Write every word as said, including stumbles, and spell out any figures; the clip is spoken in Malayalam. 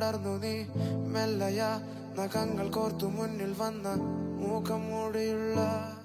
വളർന്നു നീ മെല്ലയ നഖങ്ങൾ കോർത്തു മുന്നിൽ വന്ന മൂക്കം മൂടിയുള്ള